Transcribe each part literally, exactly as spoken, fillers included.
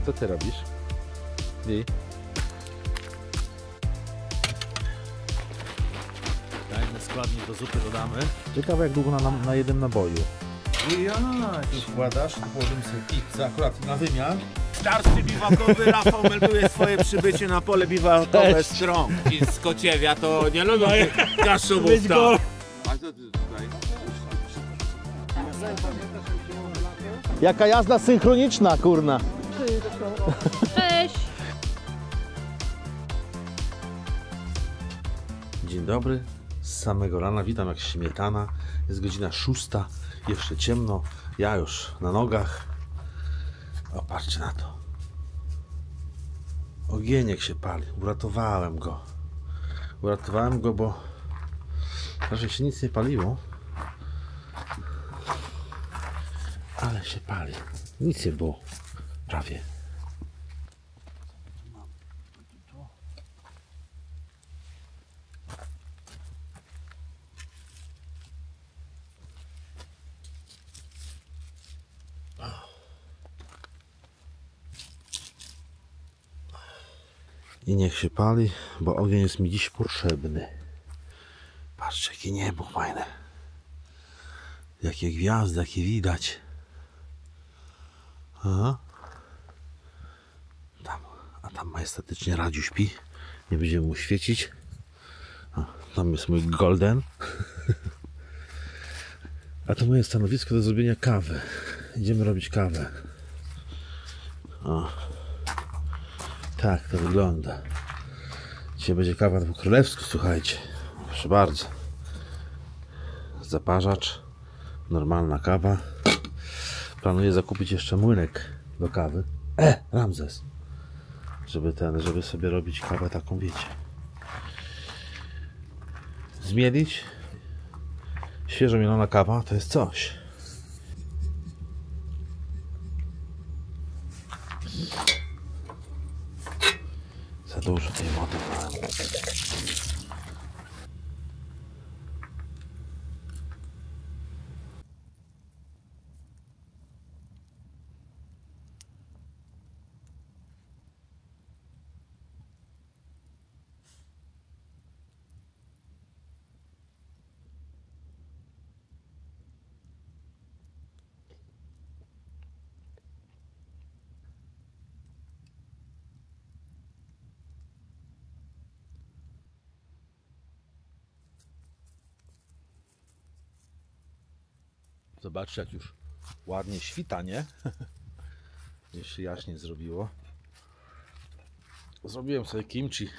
Co ty robisz? I? Dajmy składnik do zupy, dodamy. Ciekawe jak długo na, na, na jednym naboju. Ja, tu wkładasz, tu położymy sobie pizzę akurat na wymiar. Starszy biwakowy Rafał melduje swoje przybycie na pole biwakowe Strąg. I z Kociewia to nie lubią kaszubów tam. A co ty tutaj? Jaka jazda synchroniczna, kurna. Cześć! Dzień dobry, z samego rana, witam jak śmietana. Jest godzina szósta, jeszcze ciemno, ja już na nogach. O, patrzcie na to. Ogieniek się pali, uratowałem go. Uratowałem go, bo raczej się nic nie paliło. Ale się pali. Nic nie było. Prawie. I niech się pali, bo ogień jest mi dziś potrzebny. Patrzcie, jakie niebo fajne. Jakie gwiazdy, jakie widać. Aha. Tam, a tam majestatycznie Radziu śpi. Nie będziemy mu świecić. A, tam jest mój golden. A to moje stanowisko do zrobienia kawy. Idziemy robić kawę. O. Tak to wygląda. Dzisiaj będzie kawa po królewsku, słuchajcie. Proszę bardzo. Zaparzacz. Normalna kawa. Planuję zakupić jeszcze młynek do kawy. E, Ramzes. Żeby ten, żeby sobie robić kawę taką, wiecie. Zmielić. Świeżo mielona kawa to jest coś. Za dużo tej wody. Zobaczcie, jak już ładnie świta, nie? Gdzieś się jaśnie zrobiło. Zrobiłem sobie kimchi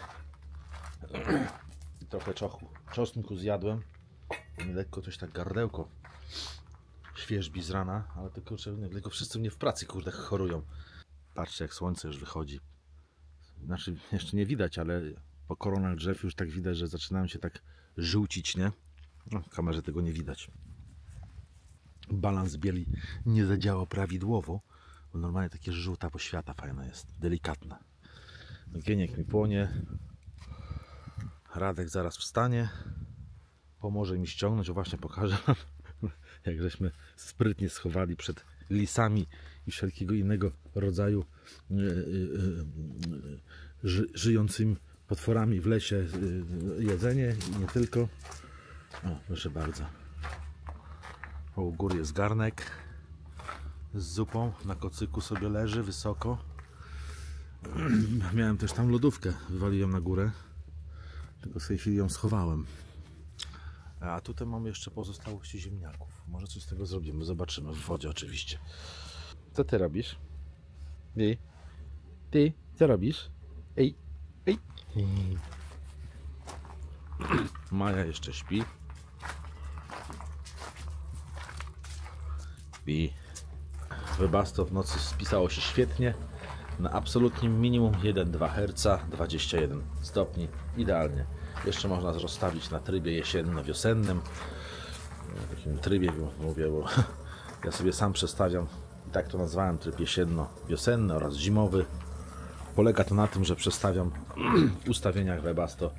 i trochę czochu, czosnku zjadłem. Mi lekko coś tak gardełko świeżbi z rana, ale tylko, tylko wszyscy mnie w pracy, kurde, chorują. Patrzcie, jak słońce już wychodzi. Znaczy, jeszcze nie widać, ale po koronach drzew już tak widać, że zaczynają się tak żółcić, nie? No, w kamerze tego nie widać. Balans bieli nie zadziałał prawidłowo, bo normalnie takie żółta poświata fajna jest, delikatna. Ogieniek mi płonie. Radek zaraz wstanie, pomoże mi ściągnąć. O, właśnie pokażę wam, jak żeśmy sprytnie schowali przed lisami i wszelkiego innego rodzaju yy, yy, yy, ży, żyjącymi potworami w lesie yy, jedzenie i nie tylko. O, proszę bardzo. O, u góry jest garnek z zupą, na kocyku sobie leży wysoko. Miałem też tam lodówkę, wywaliłem na górę, tylko w tej chwili ją schowałem. A tutaj mamy jeszcze pozostałości ziemniaków. Może coś z tego zrobimy, zobaczymy, w wodzie oczywiście. Co ty robisz? Ty? Ty? Co robisz? Ej, ej. Maja jeszcze śpi. I Webasto w nocy spisało się świetnie. Na absolutnym minimum jeden przecinek dwa herca, dwadzieścia jeden stopni. Idealnie. Jeszcze można rozstawić na trybie jesienno-wiosennym. W takim trybie mówię, bo ja sobie sam przestawiam. I tak to nazwałem, tryb jesienno-wiosenny oraz zimowy. Polega to na tym, że przestawiam w ustawieniach Webasto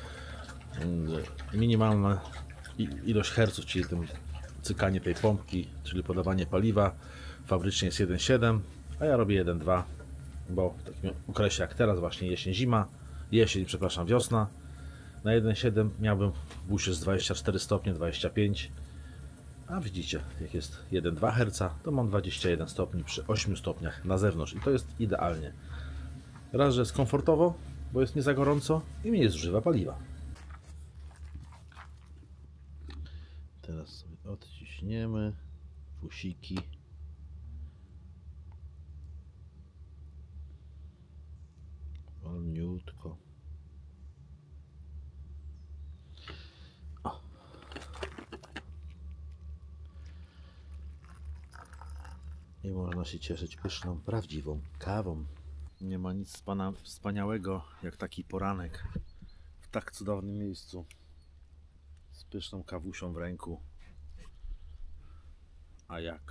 minimalna ilość herców, czyli tym cykanie tej pompki, czyli podawanie paliwa. Fabrycznie jest jeden przecinek siedem, a ja robię jeden przecinek dwa. bo w takim okresie jak teraz właśnie jesień, zima, jesień, przepraszam, wiosna, na jeden przecinek siedem miałbym w busie z dwadzieścia cztery stopnie, dwadzieścia pięć, a widzicie, jak jest jeden przecinek dwa herca, to mam dwadzieścia jeden stopni przy ośmiu stopniach na zewnątrz i to jest idealnie. Raz, że jest komfortowo, bo jest nie za gorąco i mnie nie zużywa paliwa. Teraz sobie odciśniemy fusiki. Wolniutko. O. I można się cieszyć pyszną, prawdziwą kawą. Nie ma nic wspaniałego jak taki poranek w tak cudownym miejscu z pyszną kawusią w ręku. A jak?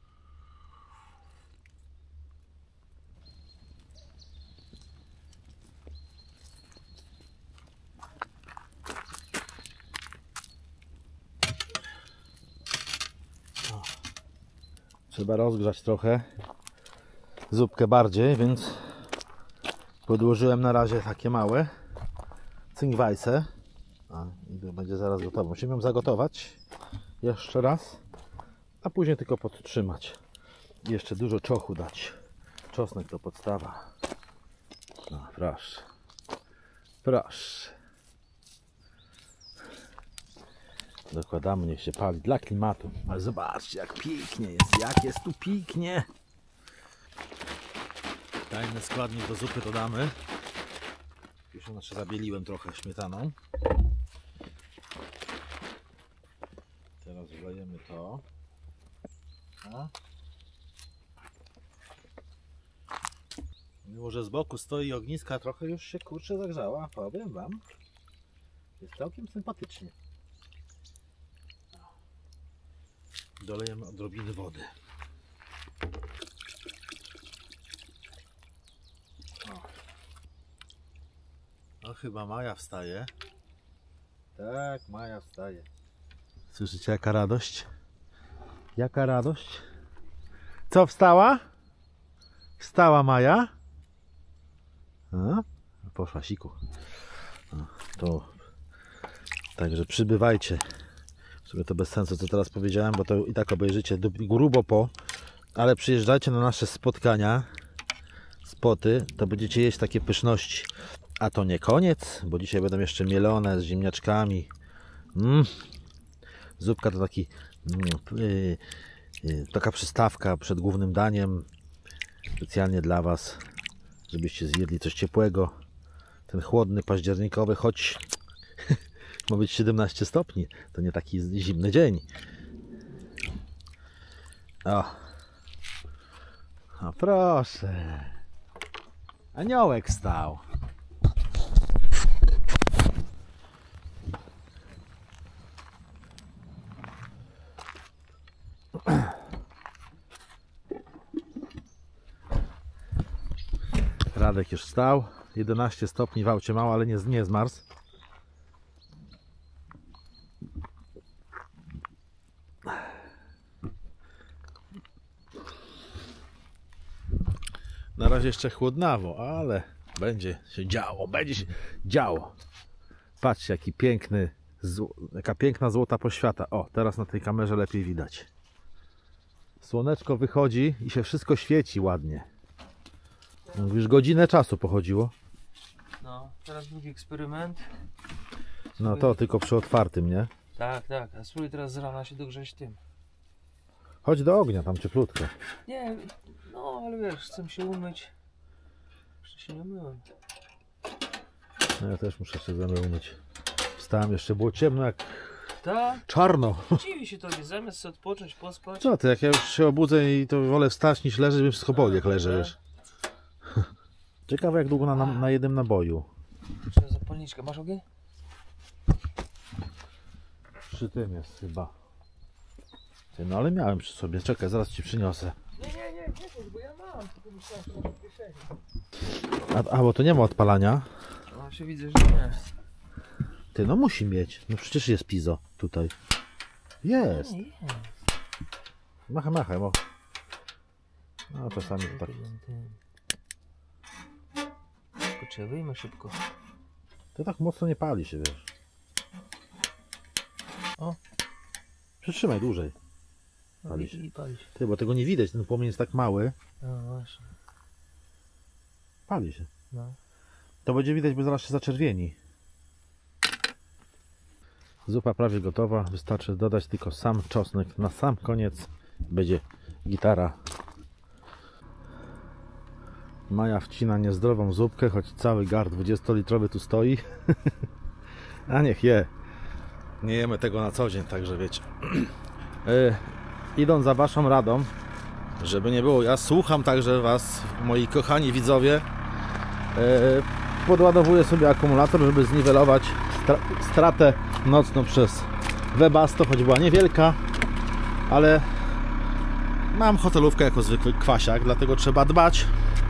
O. Trzeba rozgrzać trochę zupkę bardziej, więc podłożyłem na razie takie małe cynkwajse. A, i to będzie zaraz gotowe. Musimy ją zagotować jeszcze raz, a później tylko podtrzymać. I jeszcze dużo czochu dać. Czosnek to podstawa. No, proszę. Proszę. Dokładamy, niech się pali dla klimatu. Ale zobaczcie, jak pięknie jest. Jak jest tu pięknie. Tajny składnik do zupy dodamy. Już znaczy zabieliłem trochę śmietaną. Teraz wlejemy to. A? Mimo że z boku stoi ogniska, trochę już się kurczę zagrzała. Powiem wam. Jest całkiem sympatycznie. Dolejemy odrobiny wody. O. No chyba Maja wstaje. Tak, Maja wstaje. Słyszycie, jaka radość? Jaka radość? Co, wstała? Wstała Maja? A? Poszła siku. A, to... Także przybywajcie. W sumie to bez sensu, co teraz powiedziałem, bo to i tak obejrzycie grubo po. Ale przyjeżdżajcie na nasze spotkania, spoty, to będziecie jeść takie pyszności. A to nie koniec, bo dzisiaj będą jeszcze mielone z ziemniaczkami. Mm. Zupka to taki yy, yy, taka przystawka przed głównym daniem. Specjalnie dla Was, żebyście zjedli coś ciepłego. Ten chłodny, październikowy, choć ma być siedemnaście stopni. To nie taki zimny dzień. O, o proszę. Aniołek stał. Radek już wstał. jedenaście stopni w aucie mało, ale nie, nie zmarzł. Na razie jeszcze chłodnawo, ale będzie się działo, będzie się działo. Patrzcie, jaki piękny, jaka piękna złota poświata. O, teraz na tej kamerze lepiej widać. Słoneczko wychodzi i się wszystko świeci ładnie. Już godzinę czasu pochodziło. No, teraz drugi eksperyment. No to tylko przy otwartym, nie? Tak, tak, a spróbuj teraz z rana się dogrzeć tym. Chodź do ognia, tam cieplutko. Nie, no ale wiesz, chcę się umyć. Jeszcze się nie myłem. No ja też muszę się zamiar umyć. Wstałem, jeszcze było ciemno jak Tak? czarno. Dziwi się to, nie zamiast sobie odpocząć, pospać. Co ty, jak ja już się obudzę i to wolę wstać niż leżeć, bym wszystko boli jak leżę, wiesz. Ciekawe jak długo na, na, na jednym naboju. Trzeba zapalniczkę, masz ogień? Przy tym jest chyba. Ty, no ale miałem przy sobie, czekaj, zaraz ci przyniosę. Nie, nie, nie, nie, bo ja mam, tylko myślałem, że masz w kieszeni. A, a bo to nie ma odpalania. No się widzę, że nie. Ty, no musi mieć. No przecież jest pizo tutaj. Jest. Nie, nie. Machaj, machaj, bo. No czasami to tak. wystarczy, wyjmę szybko. To tak mocno nie pali się, wiesz. O. Przytrzymaj dłużej. No Pali i, się. i pali się. Ty, bo tego nie widać, ten płomień jest tak mały. No właśnie. Pali się. No. To będzie widać, bo zaraz się zaczerwieni. Zupa prawie gotowa. Wystarczy dodać tylko sam czosnek. Na sam koniec będzie gitara. Maja wcina niezdrową zupkę, choć cały gar dwudziestolitrowy tu stoi. A niech je. Nie jemy tego na co dzień, także wiecie. e, idąc za waszą radą, żeby nie było, ja słucham także was, moi kochani widzowie. E, podładowuję sobie akumulator, żeby zniwelować stra stratę nocną przez Webasto, choć była niewielka, ale mam hotelówkę jako zwykły kwasiak, dlatego trzeba dbać.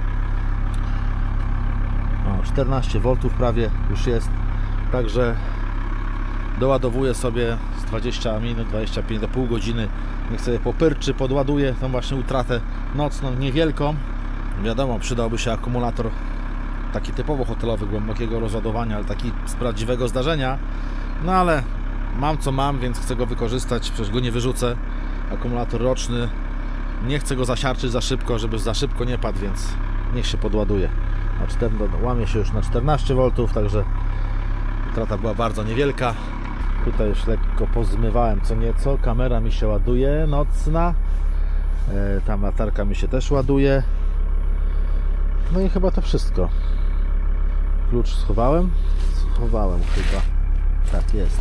O, czternaście woltów prawie już jest, także doładowuję sobie z dwadzieścia minut, dwadzieścia pięć do pół godziny. Niech sobie popyrczy, podładuję tą właśnie utratę nocną niewielką. Wiadomo, przydałby się akumulator taki typowo hotelowy, głębokiego rozładowania, ale taki z prawdziwego zdarzenia. No ale mam co mam, więc chcę go wykorzystać, przecież go nie wyrzucę. Akumulator roczny, nie chcę go zasiarczyć za szybko, żeby za szybko nie padł, więc niech się podładuje. Na cztery, łamie się już na czternaście woltów, także utrata była bardzo niewielka. Tutaj już lekko pozmywałem co nieco, kamera mi się ładuje nocna, e, tam latarka mi się też ładuje. No i chyba to wszystko. Klucz schowałem? Schowałem chyba. Tak jest.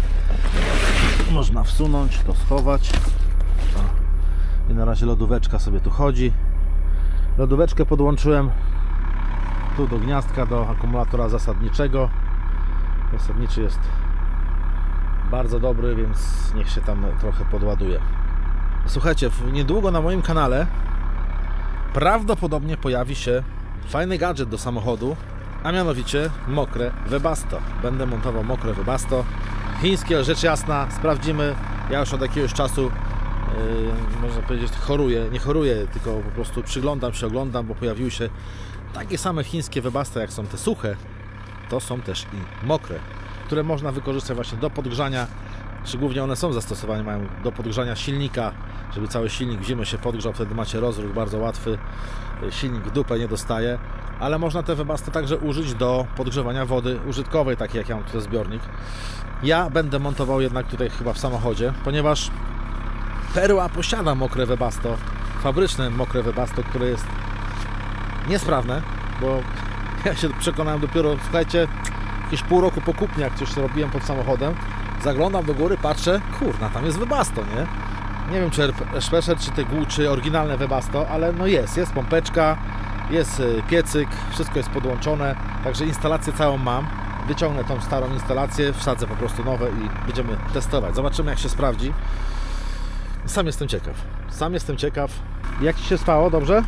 Można wsunąć, to schować. O. I na razie lodóweczka sobie tu chodzi. Lodóweczkę podłączyłem tu do gniazdka, do akumulatora zasadniczego. Zasadniczy jest bardzo dobry, więc niech się tam trochę podładuje. Słuchajcie, niedługo na moim kanale prawdopodobnie pojawi się fajny gadżet do samochodu, a mianowicie mokre Webasto. Będę montował mokre Webasto. Chińskie, rzecz jasna, sprawdzimy. Ja już od jakiegoś czasu, yy, można powiedzieć, choruję. Nie choruję, tylko po prostu przyglądam się, oglądam, bo pojawiły się takie same chińskie Webasto, jak są te suche. To są też i mokre, które można wykorzystać właśnie do podgrzania, czy głównie one są zastosowane, mają do podgrzania silnika, żeby cały silnik w zimę się podgrzał, wtedy macie rozruch bardzo łatwy, silnik w dupę nie dostaje, ale można te Webasto także użyć do podgrzewania wody użytkowej, takiej jak ja mam tutaj zbiornik. Ja będę montował jednak tutaj chyba w samochodzie, ponieważ Perła posiada mokre Webasto, fabryczne mokre Webasto, które jest niesprawne, bo ja się przekonałem dopiero, słuchajcie, jakieś pół roku po kupnie, jak coś robiłem pod samochodem, zaglądam do góry, patrzę, kurna, tam jest Webasto, nie? Nie wiem, czy Szpeszer, czy te czy oryginalne Webasto, ale no jest, jest pompeczka, jest piecyk, wszystko jest podłączone, także instalację całą mam. Wyciągnę tą starą instalację, wsadzę po prostu nowe i będziemy testować. Zobaczymy, jak się sprawdzi. Sam jestem ciekaw. Sam jestem ciekaw. Jak Ci się spało? Dobrze?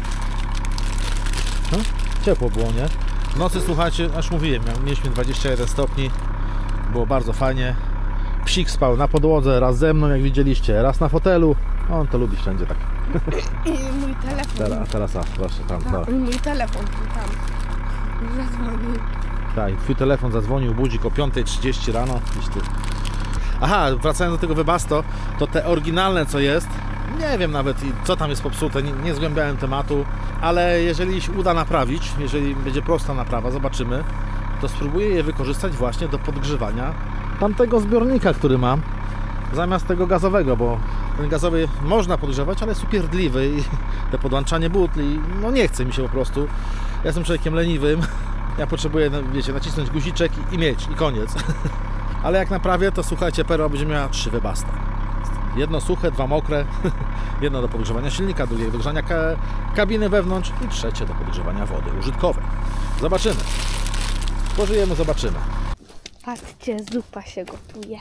No? Ciepło było, nie? W nocy, słuchajcie, aż mówiłem, mieliśmy dwadzieścia jeden stopni, było bardzo fajnie. Psik spał na podłodze, raz ze mną, jak widzieliście, raz na fotelu. On to lubi wszędzie tak. I mój telefon. Teraz, a teraz, a, proszę, tam, Tak, tak. i mój telefon tam zadzwonił. Tak, i twój telefon zadzwonił, budzik o piąta trzydzieści rano. Gdzieś tu. Aha, wracając do tego Webasto, to te oryginalne co jest, nie wiem nawet co tam jest popsute, nie, nie zgłębiałem tematu, ale jeżeli się uda naprawić, jeżeli będzie prosta naprawa, zobaczymy, to spróbuję je wykorzystać właśnie do podgrzewania tamtego zbiornika, który mam, zamiast tego gazowego, bo ten gazowy można podgrzewać, ale jest upierdliwy i te podłączanie butli, no nie chce mi się po prostu. Ja jestem człowiekiem leniwym, ja potrzebuję, wiecie, nacisnąć guziczek i, i mieć, i koniec. Ale jak naprawię, to słuchajcie, Perła będzie miała trzy Webasto. Jedno suche, dwa mokre, jedno do podgrzewania silnika, drugie do podgrzania ka kabiny wewnątrz i trzecie do podgrzewania wody użytkowej. Zobaczymy. Pożyjemy, zobaczymy. Patrzcie, zupa się gotuje.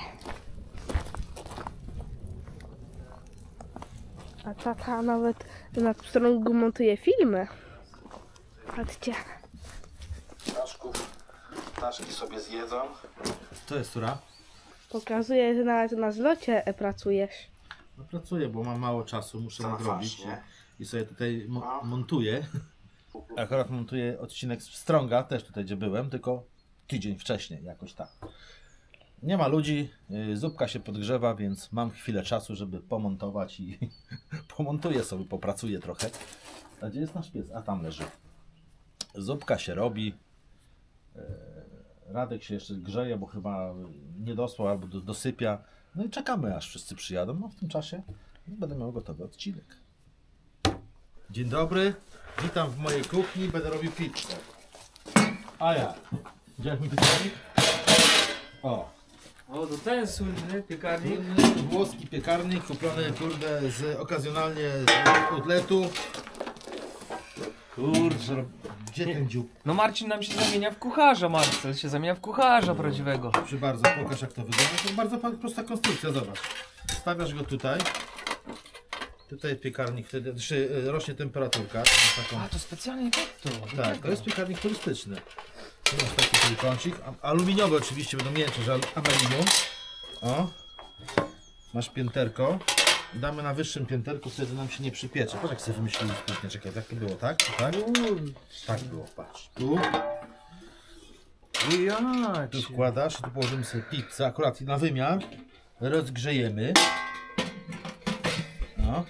A tata nawet na pstrągu montuje filmy. Patrzcie. Ptaszków, ptaszki sobie zjedzą. To jest która? Pokazuje, że nawet na zlocie pracujesz. No pracuję, bo mam mało czasu, muszę Tak, nadrobić właśnie. i sobie tutaj mo montuję. Akurat montuję odcinek z Pstrąga, też tutaj gdzie byłem, tylko tydzień wcześniej, jakoś tak. Nie ma ludzi, yy, zupka się podgrzewa, więc mam chwilę czasu, żeby pomontować i pomontuję sobie, popracuję trochę. A gdzie jest nasz pies? A tam leży. Zupka się robi. Yy, Radek się jeszcze grzeje, bo chyba nie dosłał albo do, dosypia. No i czekamy, aż wszyscy przyjadą. No w tym czasie będę miał gotowy odcinek. Dzień dobry, witam w mojej kuchni, będę robił pizzę. A ja, widziałeś mój piekarnik? O, O, to ten słynny piekarnik. włoski piekarnik, kupiony kurde z okazjonalnie z outletu. Kurczę, gdzie ten dziób? No Marcin nam się zamienia w kucharza, Marcel się zamienia w kucharza prawdziwego. Proszę bardzo, pokaż jak to wygląda. To jest bardzo prosta konstrukcja, zobacz. Stawiasz go tutaj. Tutaj piekarnik, wtedy znaczy, rośnie temperaturka. Taką... A, to specjalnie tak to. Tak, to jest piekarnik turystyczny. Tu masz taki trójkącik. Aluminiowy oczywiście, będą mniejsze, że aluminium. O. Masz pięterko. Damy na wyższym pięterku, wtedy nam się nie przypiecze. Patrz jak sobie wymyślili sprytnie, czekaj, tak to było, tak? Tak? Tak było, patrz. Tu, Ja, tu wkładasz, tu położymy sobie pizzę, akurat na wymiar. Rozgrzejemy. No.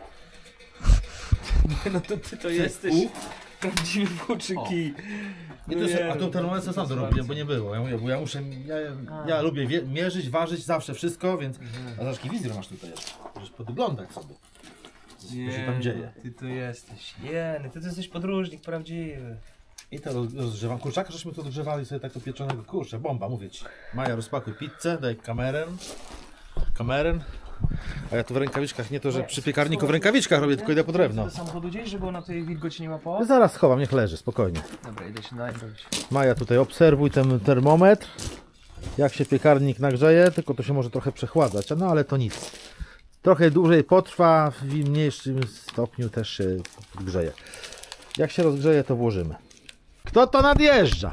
No to ty to jesteś prawdziwy włóczyki. I to jest, a to termometr sam to robiłem, bo nie było. Ja mówię, bo ja muszę, ja, ja lubię wie, mierzyć, ważyć zawsze wszystko, więc... A zobacz, jaki wizjer masz tutaj jeszcze. Możesz podglądać sobie, co, co się tam dzieje. Ty to jesteś. Nie, ty to jesteś podróżnik prawdziwy. I to roz- rozgrzewam kurczaka, żeśmy tu odgrzewali sobie tak pieczonego. Kurczę, bomba, mówię ci. Maja, rozpakuj pizzę, daj kamerę. Kamerę. A ja tu w rękawiczkach, nie to, że przy piekarniku w rękawiczkach robię, tylko idę po drewno. Do samochodu gdzieś, żeby ona tej wilgoci nie łapała? Zaraz schowam, niech leży, spokojnie. Dobra, idę się nagrobić. Maja, tutaj obserwuj ten termometr. Jak się piekarnik nagrzeje, tylko to się może trochę przechładzać, no ale to nic. Trochę dłużej potrwa, w mniejszym stopniu też się grzeje. Jak się rozgrzeje, to włożymy. Kto to nadjeżdża?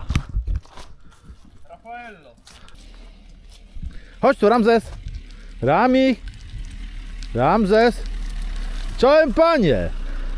Rafaello. Chodź tu, Ramzes. Rami. Ramzes. Czołem, panie.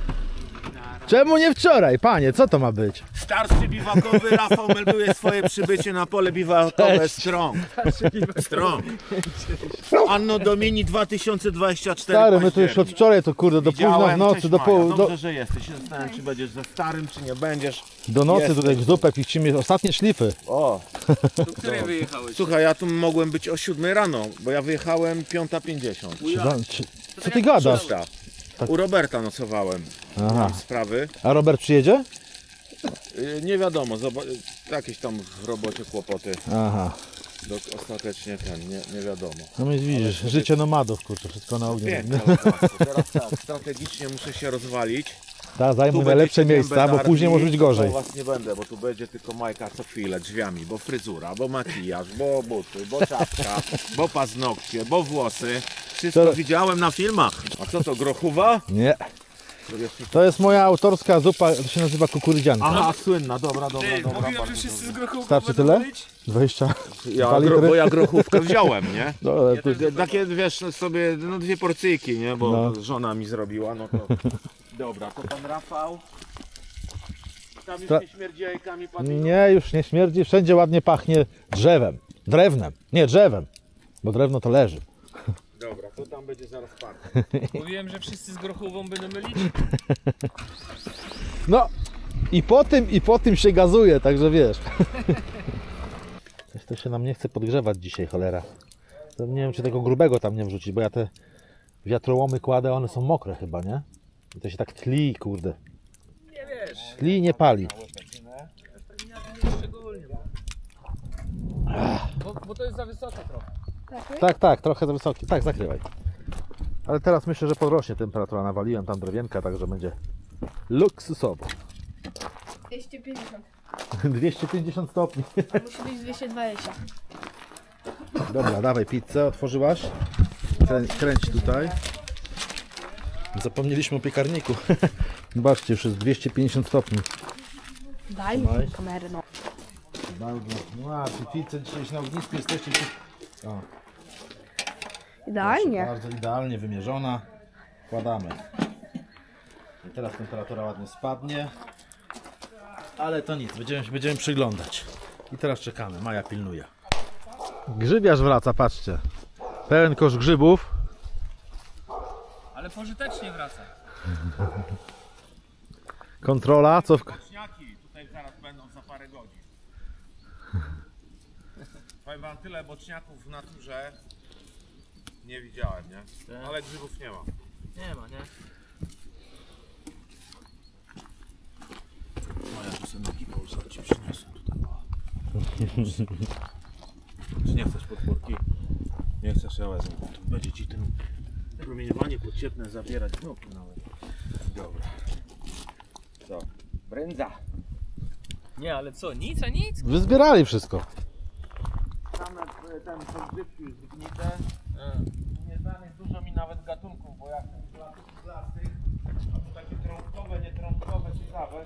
Czemu nie wczoraj, panie? Co to ma być? Starszy biwakowy Rafał melduje swoje przybycie na pole biwakowe Strąg. Strąg. Anno Domini dwa tysiące dwadzieścia cztery. Stary, my tu już od wczoraj to kurde, do późna w Widziałem, nocy, cześć, do, Maja. pół, do, Dobrze, że jesteś. Się zastanawiam, czy będziesz za starym, czy nie będziesz. do nocy Jesteś. tutaj w zupę pichcimy ostatnie szlify. O, Do której wyjechałeś? słuchaj, ja tu mogłem być o siódmej rano, bo ja wyjechałem piąta pięćdziesiąt. Czy, za- czy, co ty gadasz? Szósta. U Roberta nocowałem. Aha. Mam sprawy. A Robert przyjedzie? Yy, nie wiadomo, zoba- jakieś tam w robocie kłopoty. Aha. Do, ostatecznie ten, nie, nie wiadomo. No więc widzisz, życie nomadów, kurczę, wszystko na ogniu. Pięknie, ale właśnie, teraz tak, strategicznie muszę się rozwalić. Ta, zajmuj Tu najlepsze będziecie miejsca, bo gębę później może być darli, gorzej. bo was nie będę, bo tu będzie tylko Majka co chwilę drzwiami, bo fryzura, bo makijaż, bo buty, bo czapka, bo paznokcie, bo włosy. Wszystko To- widziałem na filmach. A co to, grochuwa? Nie. To jest- To jest moja autorska zupa, to się nazywa kukurydzianka. Aha, słynna, dobra, dobra, Ty, dobra. mówiłem, że bardzo wszyscy z dobra. grochówką Starczy będą tyle? myć? dwadzieścia Ja, dwa gro, litry? bo ja grochówkę wziąłem, nie? No, tu, Takie, wiesz, sobie, no dwie porcyjki, nie? Bo No. żona mi zrobiła, no to... Dobra, to pan Rafał. Tam już Stra- nie śmierdzi jajkami, pan nie, już nie śmierdzi, wszędzie ładnie pachnie drzewem. Drewnem, nie drzewem, bo drewno to leży. Dobra, to tam będzie zaraz pan. Mówiłem, że wszyscy z grochówką będą mylić. No i po tym, i po tym się gazuje, także wiesz. Coś to się nam nie chce podgrzewać dzisiaj, cholera. To nie wiem, czy tego grubego tam nie wrzucić, bo ja te wiatrołomy kładę, one są mokre chyba, nie? I to się tak tli, kurde. Nie wiesz. Tli i nie pali. Szczególnie. Bo, bo to jest za wysoko trochę. Tak, tak, trochę za wysoki. Tak, zakrywaj. Ale teraz myślę, że podrośnie temperatura. Nawaliłem tam drewienka, także będzie luksusowo. dwieście pięćdziesiąt. dwieście pięćdziesiąt stopni. A musi być dwieście dwadzieścia. Dobra, dawaj pizzę, otworzyłaś. Krę, kręć tutaj. Zapomnieliśmy o piekarniku. Zobaczcie, już jest dwieście pięćdziesiąt stopni. Daj mi Daj. tę kamerę, no. Bardzo. No a, tu pizzę dzisiaj na ognisku jesteście. O, Idealnie. bardzo idealnie wymierzona. Wkładamy. I teraz temperatura ładnie spadnie. Ale to nic, będziemy, będziemy przyglądać. I teraz czekamy, Maja pilnuje. Grzybiarz wraca, patrzcie. Pełen kosz grzybów. Ale pożytecznie wraca. Kontrola, co w... Boczniaki tutaj zaraz będą za parę godzin. Powiem wam, tyle boczniaków w naturze nie widziałem, nie? Ale grzybów nie ma. Nie ma, nie? Moja tu sobie nogi połóż, ci przyniosę tutaj. Czy nie chcesz podpórki? Nie chcesz, ja wezmę. Tu będzie ci ten promieniowanie podcieplne zabierać w nogi nawet. Dobra. Co? Brędza. Nie, ale co? Nic, a nic? Wyzbierali wszystko. Same ten podgrzybki już zgnite. Nieznanych dużo mi nawet gatunków, bo jak ten gatunki z lasy, a to takie trąbkowe, nietrąbkowe, ciekawe.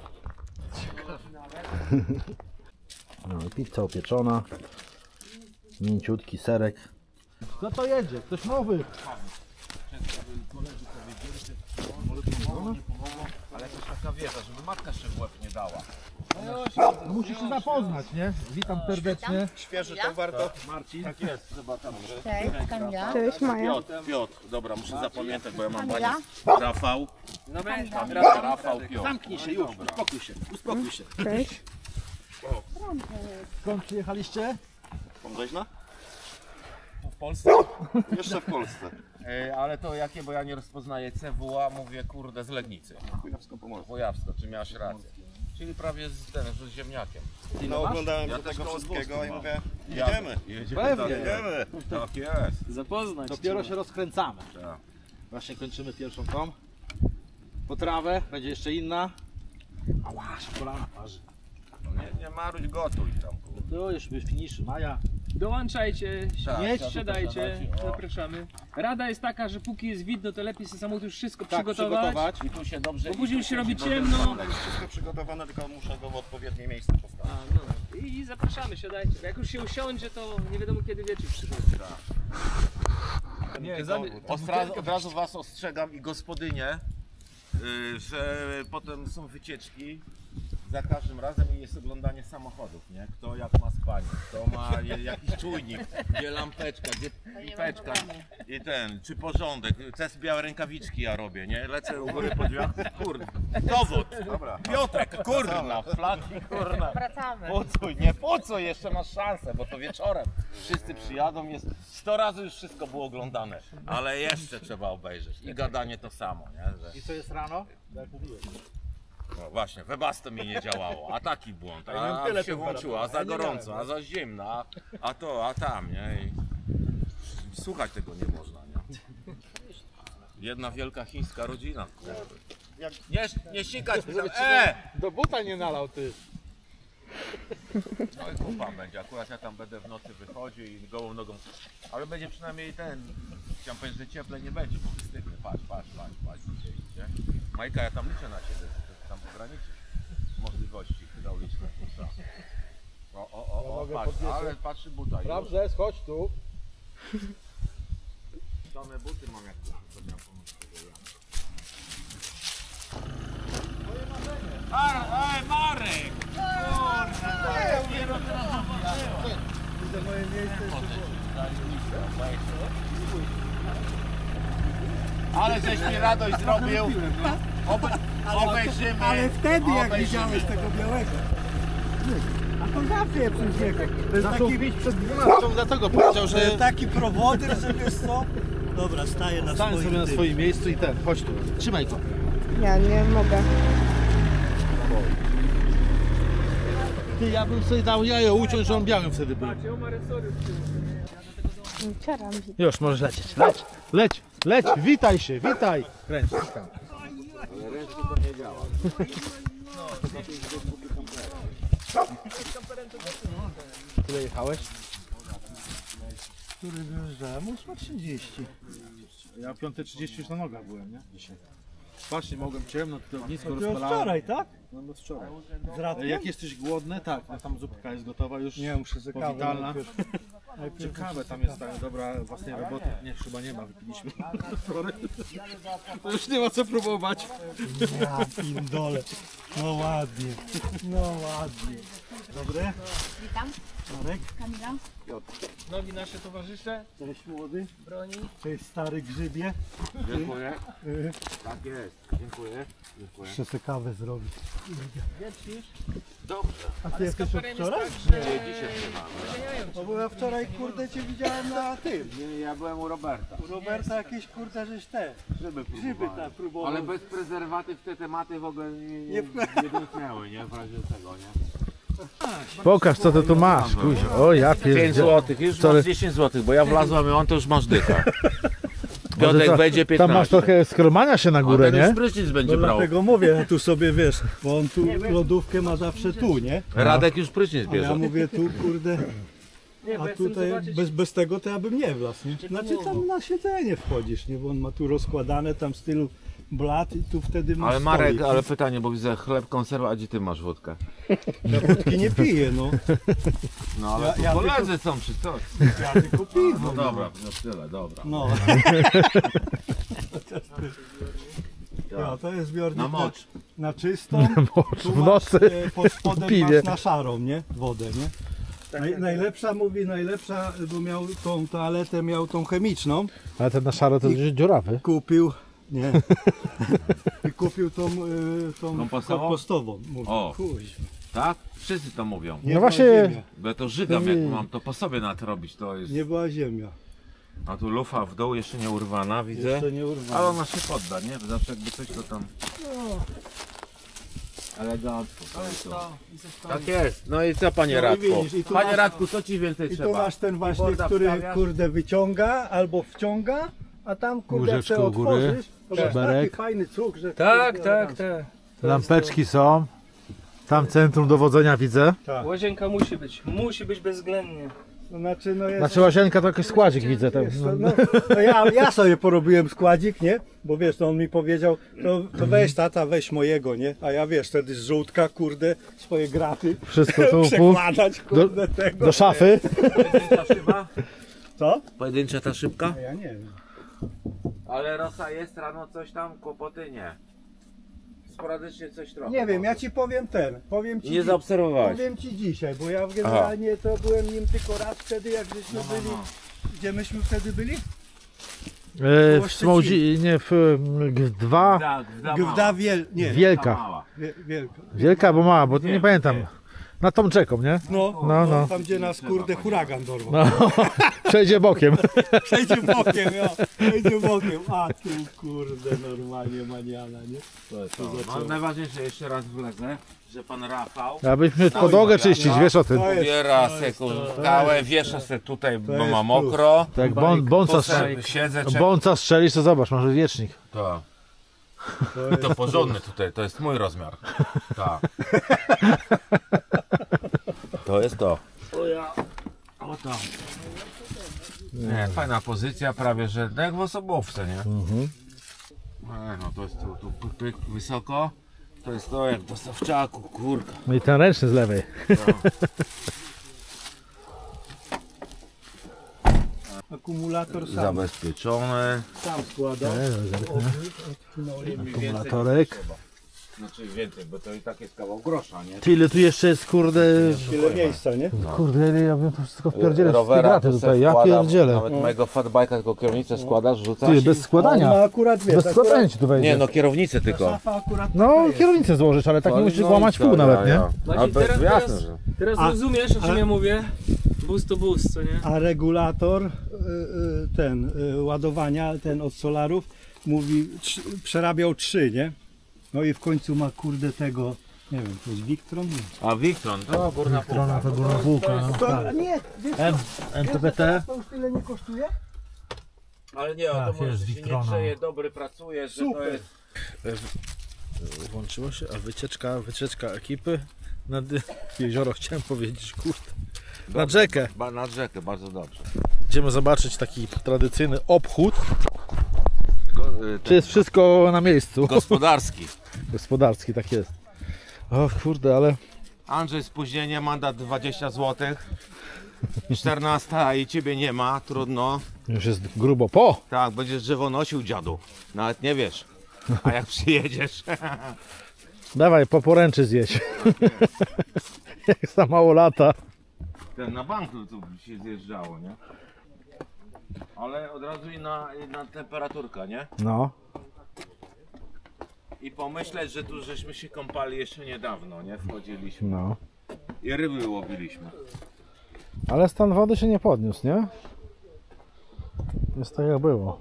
No, pizza upieczona. Mięciutki serek. Kto to jedzie? Ktoś nowy. Ale jakaś taka wiedza, żeby matka się w łeb nie dała. Musisz się zapoznać, nie? Witam serdecznie. Świeży to warto. Marcin? Tak jest, chyba tam. Cześć, Kamila. Cześć Maja. Piotr, Piotr, dobra, muszę zapamiętać, bo ja mam Kamila? panią. Rafał. No będzie. Ra, Rafał, Piotr. Zamknij się już, uspokój się, uspokój się. Cześć. Skąd przyjechaliście? Pomrzeźna? W Polsce? Jeszcze w Polsce. E, ale to jakie, bo ja nie rozpoznaję C W A, mówię kurde z Legnicy. Kujawsko-Pomorskie. Wojawsko, czy miałaś rację. Czyli prawie z, ten, z ziemniakiem. No oglądałem Ja do też tego koło wszystkiego dwóch i mam. mówię, Jadę. jedziemy. Jedziemy. Pewnie. Tak, Jedziemy. tak jest. Zapoznać. Dopiero się rozkręcamy. Tak. Właśnie kończymy pierwszą tą potrawę, będzie jeszcze inna. Ała, się kolana parzy. Nie, nie maruć, gotuj tam kurde. To już finiszy, Maja. Dołączajcie, Tak, śmieć, tak, siadajcie, siadajcie, o. zapraszamy. Rada jest taka, że póki jest widno, to lepiej sobie samochód już wszystko Tak, przygotować. przygotować. I tu się dobrze... Bo i później tu już się siedzi robi dobrze ciemno. zdane. Jest wszystko przygotowane, tylko muszę go w odpowiednie miejsce A, postawić. no. I, I zapraszamy, siadajcie. Bo jak już się usiądzie, to nie wiadomo kiedy wieczór przychodzi. Nie, za, Od razu, od razu was ostrzegam i gospodynię, yy, że potem są wycieczki za każdym razem i jest oglądanie samochodów, nie? Kto jak ma spanie, kto ma je- jakiś czujnik, gdzie lampeczka, gdzie pipeczka i ten, czy porządek, te białe rękawiczki ja robię, nie? Lecę u góry po drzwiach, kurde, dowód, Dobra. Piotrek, kurna, flaki, kurna. Wracamy. Po co? Nie po co? Jeszcze masz szansę, bo to wieczorem wszyscy przyjadą, jest sto razy już wszystko było oglądane, ale jeszcze trzeba obejrzeć i gadanie to samo, nie? Że... I co jest rano? Jak mówiłem. No właśnie, Webasto mi nie działało, a taki błąd, A ja miałem a, tyle a się temperatur, włączyło, a a za nie gorąco, miałem, a za zimno, a, a to, a tam, nie? I słuchać tego nie można, nie? Jedna wielka chińska rodzina. Nie, nie sikać, e! Do buta nie nalał ty. No i kupa będzie, akurat ja tam będę w nocy wychodził i gołą nogą, ale będzie przynajmniej ten, chciałem powiedzieć, że cieple nie będzie, bo wystygnie, patrz, patrz, patrz, patrz, gdzie idzie. Majka, ja tam liczę na ciebie, że tam ograniczysz możliwości hydrauliczne. O, o, o, o, mogę patrz, podwiesić. ale patrzy buta już. Dobrze, chodź tu. Same buty mam jak to miał pomóc tego Jana. Ej, Marek! Ale żeś mi radość zrobił. Obe, obejrzymy. Ale wtedy jak obejrzymy. widziałeś tego białego. A to zawsze przez niego. To jest Zaczął taki, bić przed dwunastą, dlatego powiedział, to jest że taki prowodyr, że wiesz co? Dobra, staję na stań swoim sobie na tym. swoim miejscu i ten, chodź tu, trzymaj go. Ja nie mogę. Ty, ja bym sobie dał jajo uciąć, że on białym wtedy był. Macie, o Maresory w tyłu. Cieram. Już, możesz lecieć, leć, leć, leć, witaj się, witaj. Kręć, tam. Tyle jechałeś? Który wyjeżdżałem? ósma trzydzieści. Ja o piąta trzydzieści już na nogach byłem, nie? Dzisiaj. Właśnie, mogłem ciemno, to ognisko To rozpalałem. wczoraj, tak? No bo wczoraj. Z radkiem? Jak jesteś głodny, tak, no tam zupka jest gotowa już. Nie, muszę za kawę powitalna. najpierw. Ciekawe tam jest tak, dobra własnej roboty. Nie, chyba nie ma, wypiliśmy. Sorry. To już nie ma co próbować. Ja pindole. No ładnie. No ładnie. Dobre? Witam. Marek? Kamila. Nowi nasze towarzysze, Cześć młody. broni. Cześć stary grzybie. Dziękuję. Y, Tak jest. Dziękuję. Dziękuję. Muszę sobie kawę zrobić. Dobrze. A ty jesteś od wczoraj? Nie, dzisiaj trzymamy. No bo ja wczoraj kurde cię widziałem na tym. Nie, ja byłem u Roberta. U Roberta jakieś kurde żeś te Grzyby grzyby próbowałem. tak próbował. Ale bez prezerwatyw te tematy w ogóle nie, nie, Nie nie domknęły, nie? W razie tego, nie? Pokaż co ty tu masz, kuźwa. O ja pięć pierdzielę. złotych, już Wczoraj- masz dziesięć złotych, bo ja wlazłem i on to już masz dycha. Może Piotrek to- wejdzie Tam masz piętnaście. trochę skromania się na A górę, ten już nie? prysznic No będzie brał. dlatego mówię, ja tu sobie wiesz, bo on tu lodówkę ma zawsze tu, nie? Radek już prysznic A ja bierze. mówię tu kurde, Nie, bo a ja chcę tutaj zobaczyć, bez, bez tego to ja bym nie wlazł, nie? Znaczy tam na siedzenie wchodzisz, nie? Bo on ma tu rozkładane tam w stylu blat i tu wtedy masz Ale Marek, stolik. ale pytanie, bo widzę chleb, konserwa, a gdzie ty masz wódkę? Ja wódki nie piję, no. No ale Ja- tu ja koledzy są czy coś? Ja tylko piwo. No dobra, no tyle, dobra. No. Ja, to jest zbiornik Na na, mocz. na czystą. Tu W masz, nocy e, pod spodem piwie. masz na szarą, nie? Wodę, nie? Naj, najlepsza mówi, najlepsza, bo miał tą toaletę, miał tą chemiczną. Ale ten na szaro to jest dziurawy. Kupił, nie. I kupił tą, y, tą Kompostową? kompostową. Mówi, O. kuźwa. Tak? Wszyscy to mówią. Nie No była właśnie- ziemia. Bo ja to żygam, Nie. jak mam to po sobie nadrobić, to jest... Nie była ziemia. A tu lufa w dół jeszcze nie urwana, widzę. Jeszcze nie Ale urwano. ona się podda, nie? Zawsze jakby coś to tam... Elegancko. to jest to. I ze stołu. Tak jest. No i co panie No i Radku? widzisz, i tu Panie masz- Radku, co ci więcej I tu trzeba? masz ten właśnie, Keyboarda który wstawiasz? kurde wyciąga albo wciąga, a tam kurde Łóżeczko se u góry, otworzysz. To masz taki szaberek. fajny cuk, że Tak, kurde, tak, elegancko. tak. Lampeczki są. Tam centrum dowodzenia widzę. Tak. Łazienka musi być, musi być bezwzględnie. To znaczy, no jest, Znaczy łazienka to jakiś składzik widzę. Tam. jest to, no, no ja, ja sobie porobiłem składzik, nie? Bo wiesz, to on mi powiedział, to, to weź tata, weź mojego, nie? A ja wiesz, wtedy z żółtka, kurde, swoje graty Wszystko tu pu, przekładać, kurde, tego. do szafy. Pojedyncza szyba? Co? Pojedyncza ta szybka? A ja nie wiem. Ale rosa jest, rano coś tam, kłopoty nie. Sporadycznie coś trochę. Nie wiem, ja ci powiem ten, powiem ci, Nie dzi- zaobserwowałeś. powiem ci dzisiaj, bo ja generalnie to byłem nim tylko raz wtedy, jak żeśmy No, no, byli, no. gdzie myśmy wtedy byli? E, w Smołdzi, nie w G dwa. Tak, gda Gda Wiel... nie, Wielka. mała. wie, Wielka. Wielka, bo mała, bo to nie Nie, pamiętam. nie. Na tą czeką, nie? No, No, no, no. tam gdzie nas kurde huragan dorwał. No. Przejdzie bokiem. Przejdzie bokiem, ja. Przejdzie bokiem. A tu kurde, normalnie maniana, nie? To jest to. No, najważniejsze, jeszcze raz wlezę, że pan Rafał Abyśmy podłogę czyścić, wiesz o tym. To jest- ubiera to se jest to, to skałę, jest- wiesza se tutaj, bo jest ma plus. mokro. Tak, bon, bonca, Potem strzel, siedzę, czekam. bonca strzelisz, to zobacz, masz wiecznik. To. To I to porządny tutaj, to jest mój rozmiar. Tak. To jest to. O ja. O to. Nie, fajna pozycja, prawie że no jak w osobowce, nie? Mhm. E, no to jest tu, tu pyk, pyk, wysoko. To jest to jak w dostawczaku, kurka. No i ten ręczny z lewej. akumulator sam, Zabezpieczone. sam składa. Akumulatorek. Znaczy więcej, bo to i tak jest kawał grosza, nie? Ty ile tu jeszcze jest, kurde... Tyle miejsca, nie? Kurde, ile ja bym to wszystko wpierdzielę z tej Rowera graty tu se tutaj, ja wkładam, pierdzielę. Nawet mojego fatbike'a tylko kierownicę składasz, rzucasz Ty, i... bez On składania. ma akurat, wiesz, Bez akurat, składania ci tu wejdzie. Nie no, kierownicę tylko. szafa akurat No, taka jest. kierownicę złożysz, ale tak nie musisz No i łamać co, pół nawet, ja, nie? ja. Maciej, A bez, teraz- jasne, teraz- że... Teraz A- rozumiesz, o czym ale- ja mówię? Boost to boost, co nie? A regulator y, y, ten y, ładowania, ten od solarów mówi, trz, przerabiał trzy, nie? No i w końcu ma kurde tego, nie wiem, to jest Victron? Nie. A Victron, to górna Strona półka. to górna półka, no To, tak. nie, wiesz, M, M P P T. to już tyle nie kosztuje? Ale nie, Tak, to może jest się nie Victrona. grzeje, dobry pracuje, że to Super. jest... Włączyło się, a wycieczka, wycieczka ekipy nad jezioro, chciałem powiedzieć, kurde. Na rzekę. Ba, na rzekę, bardzo dobrze. Idziemy zobaczyć taki tradycyjny obchód. Go, y, Czy jest wszystko na miejscu? gospodarski. Gospodarski, tak jest. O kurde, ale Andrzej, spóźnienie, mandat dwadzieścia złotych. czternasta i ciebie nie ma, trudno. Już jest grubo po. Tak, będziesz drzewo nosił, dziadu. Nawet nie wiesz. A jak przyjedziesz? Dawaj, po poręczy zjeść. Jak za mało lata. Ten na banku tu się zjeżdżało, nie? Ale od razu inna, inna temperaturka, nie? No. I pomyśleć, że tu żeśmy się kąpali jeszcze niedawno, nie? Wchodziliśmy No. i ryby łowiliśmy. Ale stan wody się nie podniósł, nie? Jest tak jak było.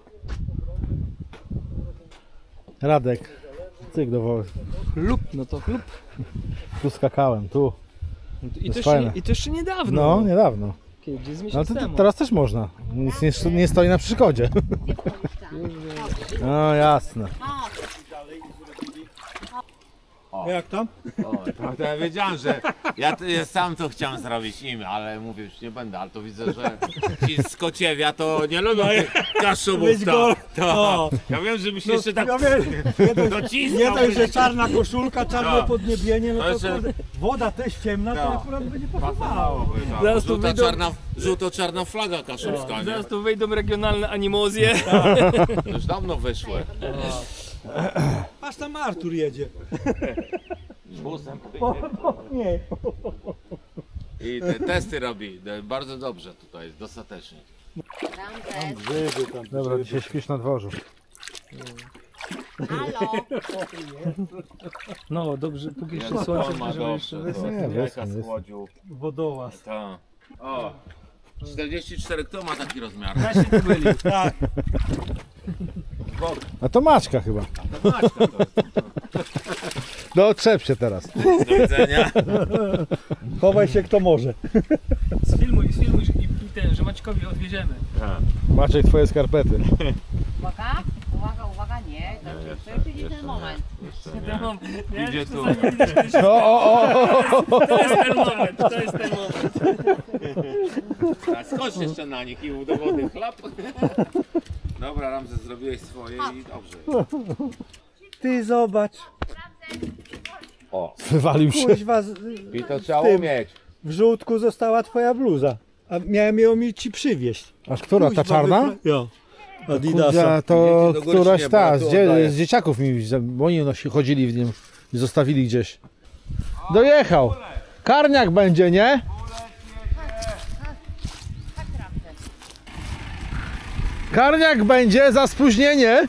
Radek, cyk do wody. Lub, no to lub. Tu skakałem, tu. I to, jest jeszcze, fajne. I to jeszcze niedawno. No, niedawno. Kiedy z Ale miesiąc to, to, temu. teraz też można. Nic nie, nie stoi na przeszkodzie. No jasne. Jak tam? O, to ja wiedziałem, że ja, to, ja sam to chciałem zrobić im, ale mówię, już nie będę, ale to widzę, że ci z Kociewia to nie lubią kaszubów. To, to. Ja wiem, że byś jeszcze tak Ja wiem, nie docisnął. nie dość, że czarna koszulka, czarne No. podniebienie, no To to jeszcze- kurde, woda też ciemna, to No. akurat by nie pasowało. Pasowałoby, no. Zaraz tu Żółta wyjdą- czarna, żółto-czarna flaga kaszubska, nie? Zaraz tu wejdą regionalne animozje. Już dawno wyszły. Aż tam Artur jedzie. Z busem. Nie. I te testy robi de- bardzo dobrze tutaj, dostatecznie. Grzyby tam. Dobra, dzisiaj śpisz na dworzu. No dobrze, póki jeszcze Jeden słońce, ton ma żeby jeszcze dobrze, to Nie, jajka wysłam, wysłam. schłodził. Wodołaz. Tak. O, czterdzieści cztery, kto ma taki rozmiar? Właśnie tu byli. Tak. A to Maćka chyba. To Maćka to jest. No trzep się teraz. Do widzenia. Chowaj się kto może. Sfilmuj, sfilmuj i, i ten, że Maćkowi odwieziemy. Maciek, twoje skarpety. Uwaga, uwaga, uwaga, nie, to jeszcze, to jeszcze nie ten moment. No, nie, Idzie tu. O, o, o. To jest ten moment, to jest ten moment. A skocz jeszcze na nich i udowodnij chlap. Dobra, Ramzes, zrobiłeś swoje i dobrze. Ty zobacz. Wywalił się. Kuźwa, z- I to trzeba tym. umieć. w żółtku została twoja bluza. A miałem ją mi ci przywieźć. Aż która? Ta Kuźwa, czarna? wypra- Jo. Adidasa. Kuzia, to Dzieci do góry któraś nie, bo ta, ja z, tu dzie, oddaję. z dzieciaków mi, bo oni nosi, chodzili w nim i zostawili gdzieś. Dojechał. Karniak będzie, nie? Karniak będzie za spóźnienie.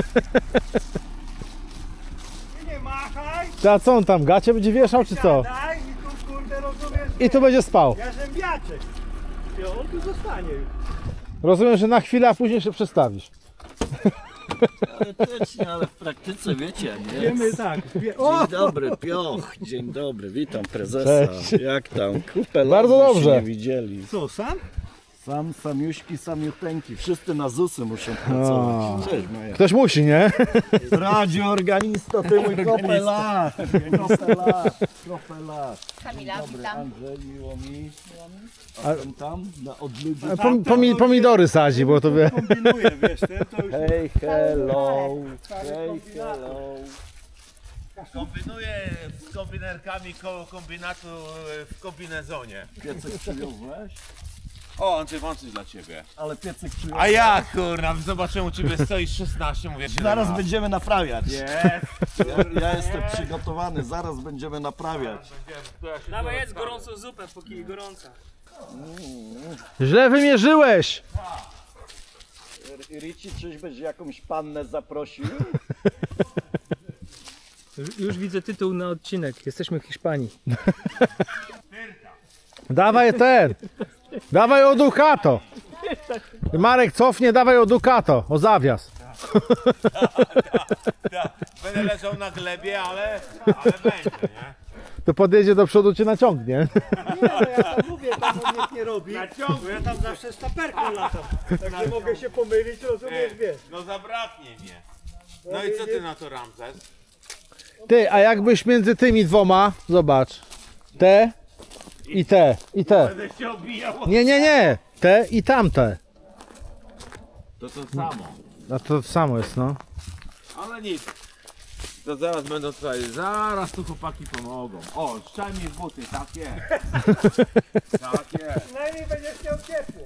Nie machaj, A co on tam, gacie będzie wieszał czy co? daj i tu kurde rozumiesz, I tu będzie spał. ja zębiaczek. Jo, on tu zostanie już. Rozumiem, że na chwilę, a później się przestawisz. Teoretycznie, ale w praktyce wiecie, nie? Wiemy tak. Wie... Dzień O! dobry, Pioch, dzień dobry, witam prezesa. Cześć. Jak tam? Kupę Bardzo lat dobrze. się nie widzieli. Co, sam? Sam, samiuśki, samiuteńki, wszyscy na zusy muszą pracować. Cześć Maja. Ktoś musi, nie? Radioorganista, ty mój kopę lat. Kopę lat, kopę lat. Kamila, Dobry, witam. Andrzej, miło mi. A- A ten tam, na odludziu. Pom, pomi, pomidory sadzi, bo to wie. Kombinuję, wiesz, ten to już... Hej, hello, hej, hello. Kombinuję z kombinerkami koło kombinatu w kombinezonie. Piecyk przywiozłeś? O, Andrzej, mam coś dla ciebie. Ale piecyk przywiozłeś. A ja, kurna, zobaczyłem u ciebie stoi szesnaście, mówię, Zaraz będziemy naprawiać. Jest. Ja, ja jestem przygotowany, zaraz będziemy naprawiać. Dawaj, jedz gorącą zupę, póki gorąca. Źle wymierzyłeś! Richie, czyżbyś jakąś pannę zaprosił? Już widzę tytuł na odcinek. Jesteśmy w Hiszpanii. Dawaj ten! Dawaj o Ducato! Marek cofnie, dawaj o Ducato, o zawias. Będę leżał na glebie, ale, ale będzie, nie? To podjedzie do przodu, cię naciągnie. Nie, no ja tam mówię, tam on nic nie robi. Bo ja tam zawsze z taperką latam. Także mogę się pomylić, rozumiesz, wiesz. No zabraknie mnie. No i co ty na to, Ramzes? Ty, a jakbyś między tymi dwoma, zobacz, te i te, i te. Będę się obijał. Nie, nie, nie, te i tamte. To to samo. A to samo jest, no. Ale nic. To zaraz będą tutaj, zaraz tu chłopaki pomogą. O, szczaj mi w buty, takie. Takie. Przynajmniej będziesz miał ciepło.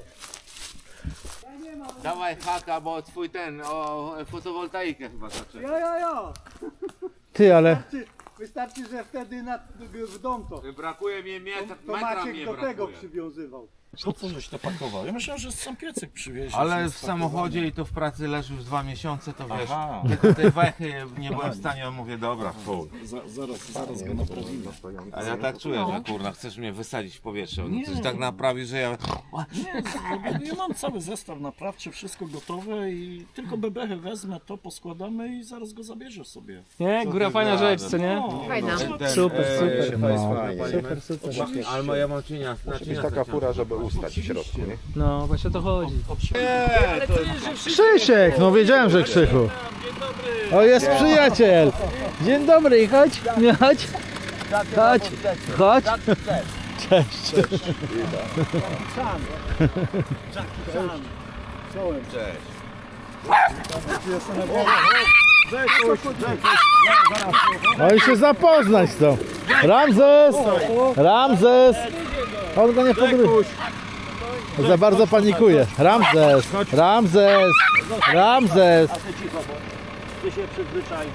Dawaj haka, bo twój ten, o fotowoltaikę chyba zaczął. Jo, jo, jo. Ty, ale... Wystarczy, wystarczy że wtedy na, w dom to. Brakuje mi metr, To metra Maciek mnie do brakuje. tego przywiązywał. Po co żeś to pakował? Ja myślałem, że sam piecyk przywiezie. Ale w samochodzie i to w pracy leży już dwa miesiące, to wiesz, Aha. tylko tej wechy nie byłem w stanie, mówię, dobra, fuj. Za, zaraz, zaraz go naprawimy. A ja tak czuję, że kurna, chcesz mnie wysadzić w powietrze, no coś tak naprawi, że ja... Nie, ja mam cały zestaw naprawczy, wszystko gotowe i tylko bebechy wezmę, to poskładamy i zaraz go zabierzesz sobie. Nie, góra fajna rzecz, co nie? Fajna. Ten, Super, e, super. palimy. Super, super. Ale ja mam cienia, naczynia taka fura, żeby ustać w środku, nie? No, właśnie o to chodzi. Krzysiek! No wiedziałem, że Krzychu. O, jest przyjaciel. Dzień dobry, chodź. Chodź. Chodź. Chodź. Cześć. No i się zapoznać z tą. Ramzes! Ramzes! On go nie pogrywa. Za bardzo panikuje. Ramzes! Ramzes! Ramzes! Ty się przyzwyczaj.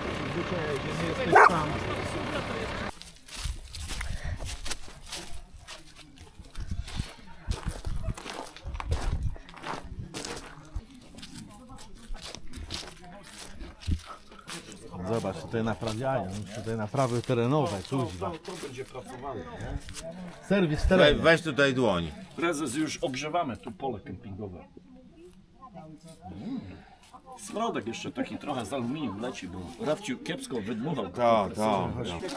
Zobacz, tutaj naprawiają, tutaj naprawy terenowe, kuźwa. To będzie pracowane, nie? Serwis Weź, terenu. weź tutaj dłoń. Prezes, już ogrzewamy tu pole kempingowe. Mm. Smrodek jeszcze taki trochę z aluminium leci, bo Rafciu kiepsko wydmuchał. Tak, tak.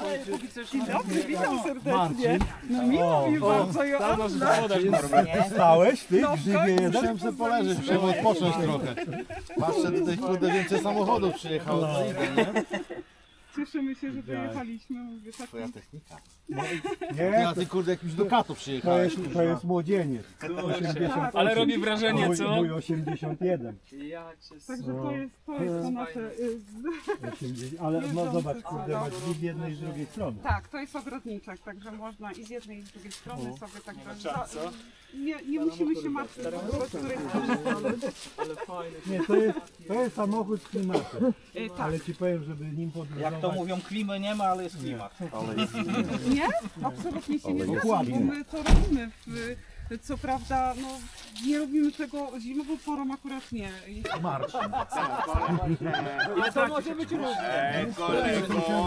Witam serdecznie. No miło mi bardzo, Joanna. Stałeś, ty? W grzybie jeden? Musiałem sobie poleżeć, musiałem odpocząć trochę. Patrzę, tutaj kurde więcej samochodów przyjechało, no idę, nie? Cieszymy się, że wyjechaliśmy. Mówię, tak, Twoja technika. Nie, A ty kurde jakimś Ducatu to przyjechałeś. jest, to jest młodzieniec. osiemdziesiąt Ale osiem. robi wrażenie, Mój, co? mój osiemdziesiąt jeden. także to jest to, jest to nasze... y, osiemdziesiąt, ale no zobacz, kurde, ma drzwi z jednej i z drugiej strony. Tak, to jest ogrodniczek, także można i z jednej i z drugiej strony sobie także... za- Nie, nie musimy się martwić, z której strony. Nie, to jest, to jest samochód z klimatem. Y, tak. Ale ci powiem, żeby nim podróżować. Jak to mówią, klimy nie ma, ale jest klimat. Nie? Absolutnie się nie zgadzam, bo my to robimy. W, co prawda, no, nie robimy tego zimową porą, akurat nie. I- Marsz. Ale to może być różne. Ej, kolego.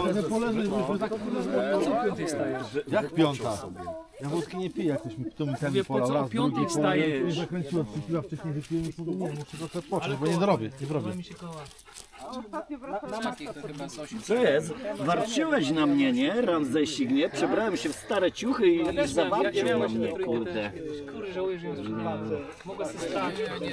Jak piąta? Ja wódki nie piję, jak ktoś mi tu mi ten Mówię, po polał co raz, o piątej drugi polał. wstajesz? Mnie zakręciło, wróciła wcześniej wypiłem i mówię, nie, muszę trochę odpocząć, bo nie zrobię, nie zrobię. Mi się koła. Ostatnio wracam Co jest? Warczyłeś na mnie, nie? Ramzesik, nie? Przebrałem się w stare ciuchy i, i zawarczył na mnie, kurde. Kurde, żałuję, że ją sprzedałem. Mogę sobie stać.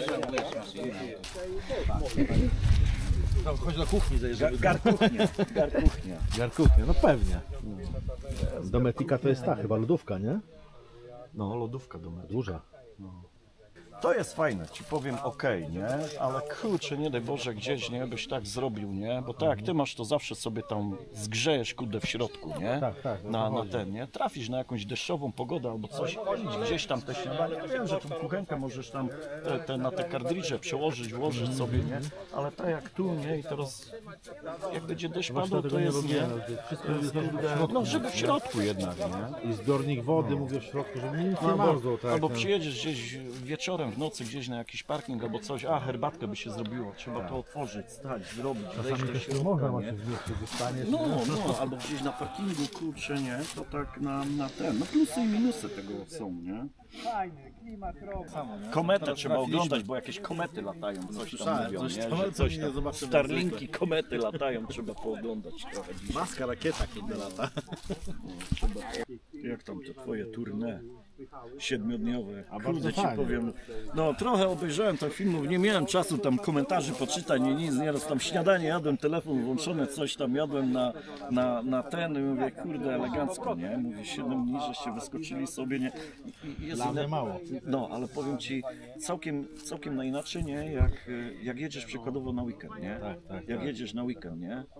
Tam chodź do kuchni, żeby... Garkuchnia, garkuchnia. Garkuchnia, no pewnie. Dometika to jest ta chyba lodówka, nie? No, lodówka do mnie. Duża. To jest fajne, ci powiem okej, nie? Ale kurczę, nie daj Boże gdzieś, nie? Byś tak zrobił, nie? Bo tak jak ty masz, to zawsze sobie tam zgrzejesz kurde w środku, nie? Tak, tak, o to Na, na chodzi. ten, nie? Trafisz na jakąś deszczową pogodę albo coś, gdzieś tam te śniadanie. Ja wiem, że tą kuchenkę możesz tam te, te, na te kardridże przełożyć, włożyć sobie, nie? Ale tak jak tu, nie? I teraz jak będzie deszcz padał, to jest, nie? Wszystko jest w środku. No, żeby w środku jednak, nie? I zbiornik wody, mówię w środku, żeby nic nie Albo, marzło, tak? albo no. przyjedziesz gdzieś wieczorem, w nocy gdzieś na jakiś parking albo coś, a herbatkę by się zrobiło, trzeba to otworzyć, stać, zrobić, wejść Czasami do też nie środka, można, nie? macie w mieście, gdzie staniesz. No, no, albo gdzieś na parkingu, kurczę, nie, to tak na, na ten, no plusy i minusy tego są, nie? Fajny, klimat robi. Kometę trzeba oglądać, bo jakieś komety latają, coś tam mówią, coś nie, tam, że co coś nie tam, zobaczymy Starlinki, komety latają, trzeba pooglądać trochę dzisiaj. Maska, rakieta, kiedy lata. Trzeba po... Jak tam to twoje tournée siedmiodniowe? A bardzo Kurde ci fajnie. powiem, no trochę obejrzałem tych filmów, nie miałem czasu tam komentarzy poczytać, nie nic, nieraz tam śniadanie jadłem, telefon włączony, coś tam jadłem na, na, na ten i mówię, kurde elegancko, nie? Mówię, siedem dni, żeście wyskoczyli sobie, nie? I, i jest Dla mnie inne- mało. No, ale powiem ci, całkiem, całkiem na inaczej, nie? Jak, jak jedziesz przykładowo na weekend, nie? Tak, tak, Jak tak. jedziesz na weekend, nie?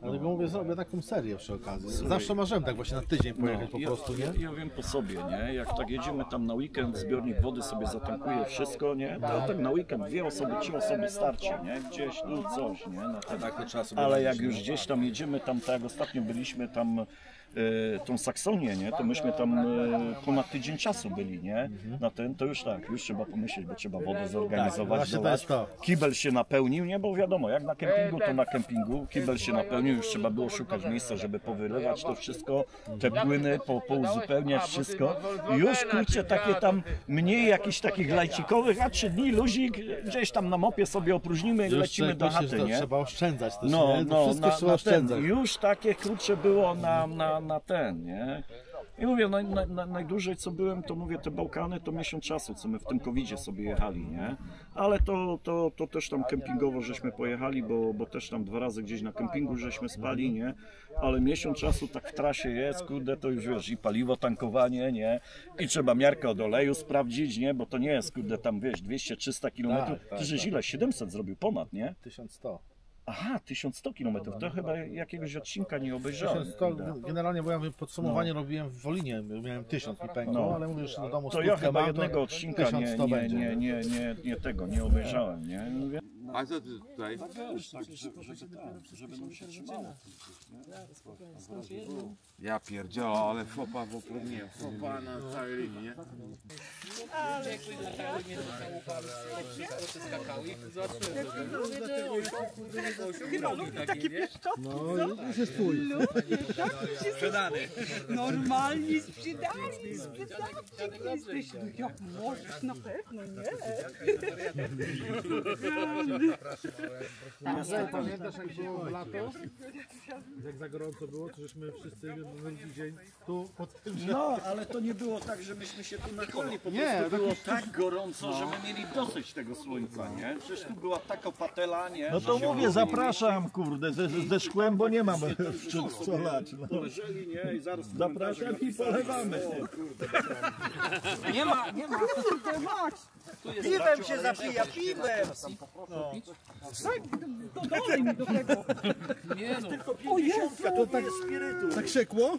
Dlatego mówię, zrobię taką serię przy okazji. Zawsze marzyłem tak właśnie na tydzień pojechać po ja, prostu, nie? Ja, ja wiem po sobie, nie? Jak tak jedziemy tam na weekend, zbiornik wody sobie zatankuje wszystko, nie? To tak na weekend dwie osoby, trzy osoby starczy, nie? Gdzieś tu coś, nie? Na ten, Tak, to trzeba sobie ale robić, jak nie? już gdzieś tam jedziemy, tam tak jak ostatnio byliśmy tam e, tą Saksonię, nie? To myśmy tam e, ponad tydzień czasu byli, nie? Na ten, to już tak, już trzeba pomyśleć, bo trzeba wodę zorganizować, właśnie to dolać. jest to. Kibel się napełnił, nie? Bo wiadomo, jak na kempingu, to na kempingu. Kibel się napełnił, już trzeba było szukać miejsca, żeby powylewać to wszystko, te płyny, po, pouzupełniać wszystko. I już, kurczę, takie tam mniej jakichś takich lajcikowych, a trzy dni luzik, gdzieś tam na mopie sobie opróżnimy i Już lecimy człowiek do myśli, chaty, że to nie? trzeba oszczędzać też, No, nie? To no, wszystko na, trzeba na ten, oszczędzać. już takie kurcze było na, na, na ten, nie? I mówię, naj, naj, naj, najdłużej co byłem, to mówię, te Bałkany to miesiąc czasu, co my w tym kowidzie sobie jechali, nie? Ale to, to, to też tam kempingowo żeśmy pojechali, bo, bo też tam dwa razy gdzieś na kempingu żeśmy spali, nie? Ale miesiąc czasu tak w trasie jest, kurde, to już wiesz, i paliwo, tankowanie, nie? I trzeba miarkę od oleju sprawdzić, nie? Bo to nie jest, kurde, tam wiesz, dwieście trzysta kilometrów, Tak, tak, ty żeś ile? siedemset zrobił ponad, nie? tysiąc sto. Aha, tysiąc sto kilometrów, to chyba jakiegoś odcinka nie obejrzałem. tysiąc sto, kurde. generalnie, bo ja podsumowanie robiłem w Wolinie, miałem tysiąc mi pękło, No. ale mówię, że do domu To ja skutkę chyba mam, jednego to odcinka tysiąc nie, sto nie, będzie. nie, nie, nie, nie tego, nie obejrzałem, nie? Mówię, A co ty tutaj? Ja pierdzielę, ale fopa w opróżnieniu. Fopa na całej linii, nie? Takie pieszczotki, No, już jest twój. sprzedany. Normalnie sprzedali, sprzedawczyk jesteś. No jak możesz, na pewno, nie? Pamiętasz, jak było w lato? Jak za gorąco było, to żeśmy wszyscy drugi dzień tu pod tym, że... no, ale to nie było tak, żebyśmy się tu nachlali, po Nie, prostu tak było już- tak gorąco, że my mieli dosyć tego słońca, nie? Przecież tu była taka patela, nie? No to że się mówię, zapraszam, kurde, ze, ze szkłem, bo nie mam w czym co lać. No. Leżeli, nie? I zaraz Zapraszam i polewamy. Nie ma, nie ma. Kurde, Max! Piwem się zapija, piwem! To dolej mi do tego. Nie no, tylko O Jezu! to tak spirytu. Tak krzykło?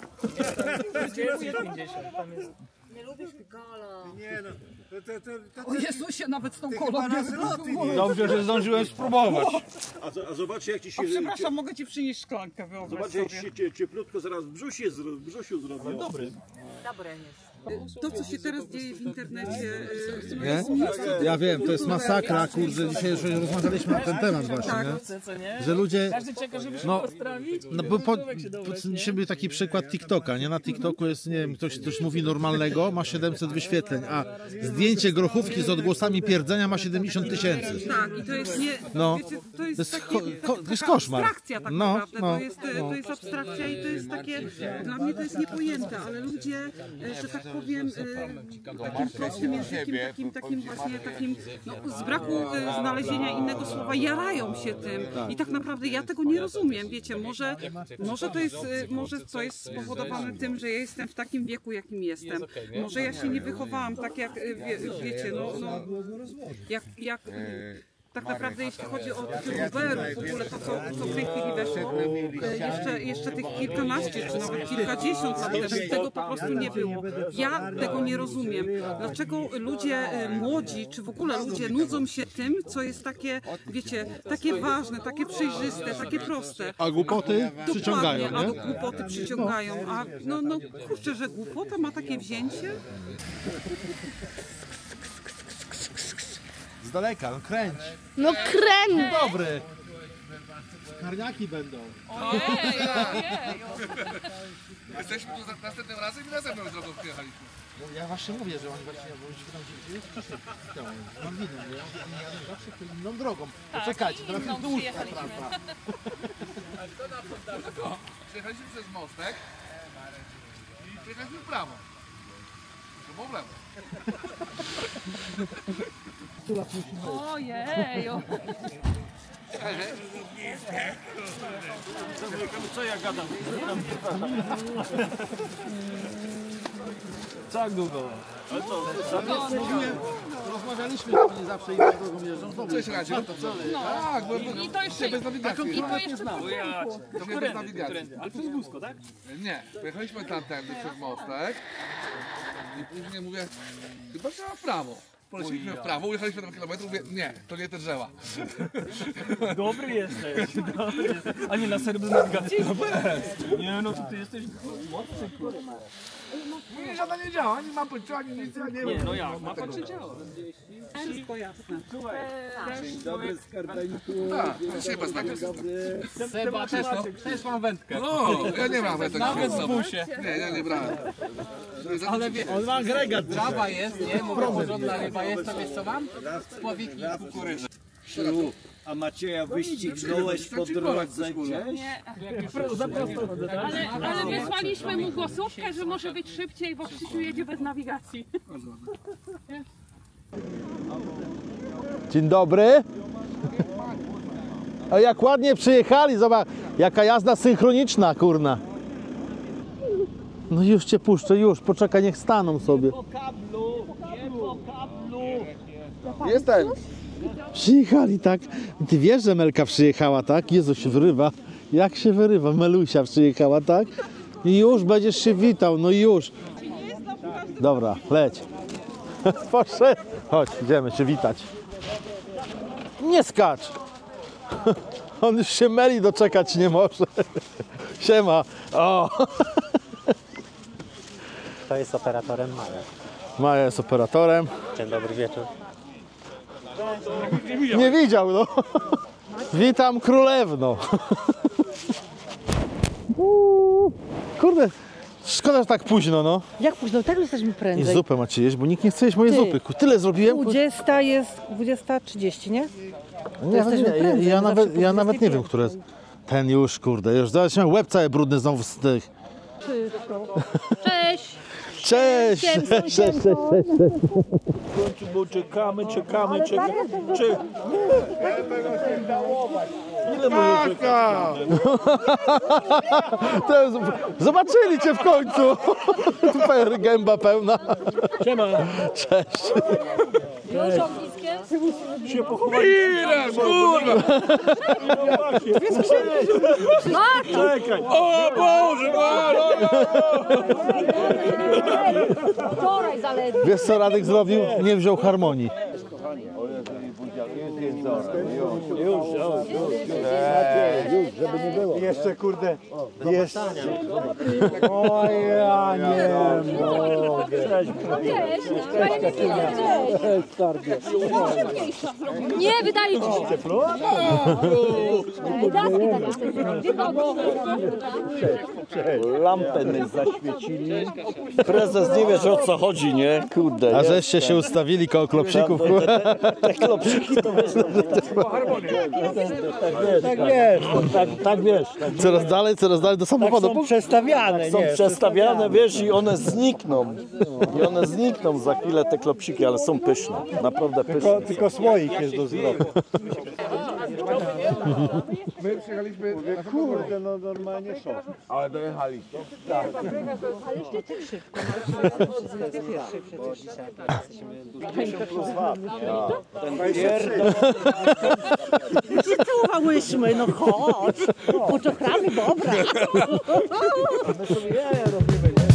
Nie lubisz Pikala. Nie no, to, to, to, to, O Jezusie, nawet z tą kolą nie wyglądał. Dobrze, że zdążyłem spróbować. A, a zobaczcie, jak ci się... A przepraszam, mogę ci przynieść szklankę, wyobraź Zobaczcie, jak sobie. się cie- cieplutko zaraz w brzusie, zro- w brzusiu zrobiło. Dobry. Dobre jest. To, co się teraz dzieje w internecie, y, Nie? jest nic. Ja wiem, to jest masakra, kurde, dzisiaj już rozmawialiśmy na ten temat właśnie, Tak. nie? Że ludzie, no, no bo po, po, nie? dzisiaj był taki przykład TikToka, nie? Na TikToku jest, nie wiem, ktoś, ktoś mówi normalnego, ma siedemset wyświetleń, a zdjęcie grochówki z odgłosami pierdzenia ma siedemdziesiąt tysięcy. Tak, i to jest nie. No, wiecie, to jest, to jest takie, ko- ko- to jest taka koszmar. abstrakcja tak No, naprawdę. no, to, jest, no. to jest abstrakcja i to jest takie. Dla mnie to jest niepojęte, ale ludzie, e, że tak powiem, e, takim prostym językiem, takim, takim właśnie takim, no, z braku e, znalezienia innego słowa, jarają się tym. I tak naprawdę ja tego nie rozumiem. Wiecie, może, może to jest, e, może to jest spowodowane tym, że ja jestem w takim wieku, jakim jestem. Może ja się nie wychowałam tak jak, e, wie, wiecie, no, no jak, jak tak naprawdę jeśli chodzi o tych Uberów, w ogóle to co, co w tej chwili weszło, e, jeszcze, jeszcze tych kilkanaście czy nawet kilkadziesiąt lat temu tego po prostu nie było. Ja tego nie rozumiem. Dlaczego ludzie e, młodzi, czy w ogóle ludzie nudzą się tym, co jest takie, wiecie, takie ważne, takie przejrzyste, takie proste. A głupoty przyciągają, Dokładnie, nie? a głupoty przyciągają. A no, no kurczę, że głupota ma takie wzięcie? Z daleka, no kręć. No kręć! Dobry. Karniaki będą. Jesteśmy tu za następnym razem i razem drogą przyjechaliśmy. Ja właśnie mówię, że oni właśnie, bo już tam gdzie jest wcześniej. Mam winą, nie? Oni jadą zawsze tą inną drogą. Poczekajcie, teraz jest dłuższa trasa. Przyjechaliśmy przez mostek i przyjechaliśmy w prawo. To było w lewo. Ojeju! Co ja gadam? Co jak długo? Ale co? rozmawialiśmy, że nie zawsze inną drogą jeżdżą. Znowu Cześć Radziu. No. Tak, bo I to jeszcze, bez nawigacji. i to jeszcze po Dzisiaj bez nawigacji. Ale przez Busko, tak? Nie, pojechaliśmy tamtędy przez mostek i później mówię, chyba trzeba w prawo. Poleciliśmy w prawo, ujechaliśmy dwa kilometry, mówię, nie, to nie te drzewa. Dobry jesteś, dobry jesteś. A nie na serwer nawigacji? Nie no, to ty jesteś mocny, kurwa. Nie, żadna nie działa, ani mapy, czy ani nic, ja nie wiem. Nie, no jak, mapa czy działa? Wszystko jasne. Dzień dobry, skarbeńku. Tak, dzisiaj bez nawigacji. Seba, też, no, też mam wędkę. No, ja nie mam wędek. Nawet w busie. Nie, ja nie brałem. Ale wie, On ma agregat. trawa jest, nie? Mówię, porządna ryba jest, to wiesz co mam? Spławiki i kukurydzy. A Macieja wyścignąłeś po drodze gdzieś? Ale, ale wysłaliśmy mu głosówkę, że może być szybciej, bo Krzysiu jedzie bez nawigacji. Dzień dobry. O, jak ładnie przyjechali, zobacz, jaka jazda synchroniczna, kurna. No już cię puszczę, już, poczekaj, niech staną sobie. Jestem. Przyjechali, tak? Ty wiesz, że Melka przyjechała, tak? Jezu, się wyrywa. Jak się wyrywa? Melusia przyjechała, tak? I już będziesz się witał, no już. Dobra, leć. Poszedł. Chodź, idziemy się witać. Nie skacz. On już się Meli doczekać nie może. Siema. O. Kto jest operatorem Maja? Maja jest operatorem. Dzień dobry wieczór. Nie widział, no. Witam królewno. Kurde, szkoda, że tak późno, no. Jak późno? Tak jesteśmy I prędzej. zupę macie jeść, bo nikt nie chce jeść mojej Ty. zupy. Tyle zrobiłem. dwudziesta jest, dwudziesta trzydzieści, nie? Nie, jesteśmy nie, prędzej, ja, my nawet, zawsze po ja nawet nie wiem, dwudziestej które jest. Ten już, kurde, już zaraz miałem łeb cały brudny znowu z tych. Cześć! Cześć! Cześć, cześć, cześć, cześć. Bo czekamy, czekamy, czekamy. Czy... Ile możesz czekać? To jest- Zobaczyli cię w końcu. Super gęba pełna. Siema. Cześć. Już ogniskiem? Się pochowali. Ile, kurwa! Czekaj. O Boże, Wczoraj zaledwie. Wiesz co Radek zrobił? Nie wziął harmonii. Jeszcze kurde, jeszcze. O ja nie mogę. Nie, wydaje ci się. Lampę my zaświecili. Prezes nie wiesz o co chodzi, nie? Kurde. A żeście się ustawili koło klopsików. Te klopsiki to wiesz. Tak wiesz, tak, tak wiesz. Tak Coraz dalej, coraz dalej do tak samochodu. są przestawiane, są przestawiane, wiesz, i one znikną. I one znikną za chwilę, te klopsiki, ale są pyszne. Naprawdę pyszne. Tylko, tylko słoik jest do zwrotu. My przyjechaliśmy... Kurde, no normalnie szok. Ale dojechaliście. Się całowałyśmy, no chodź. Poczekamy, dobra. My sobie jaja robimy, nie?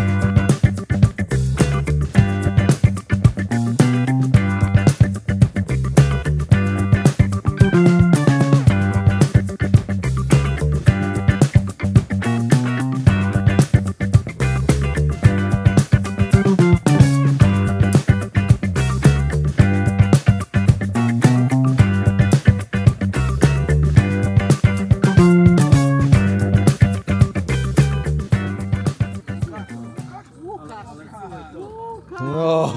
No.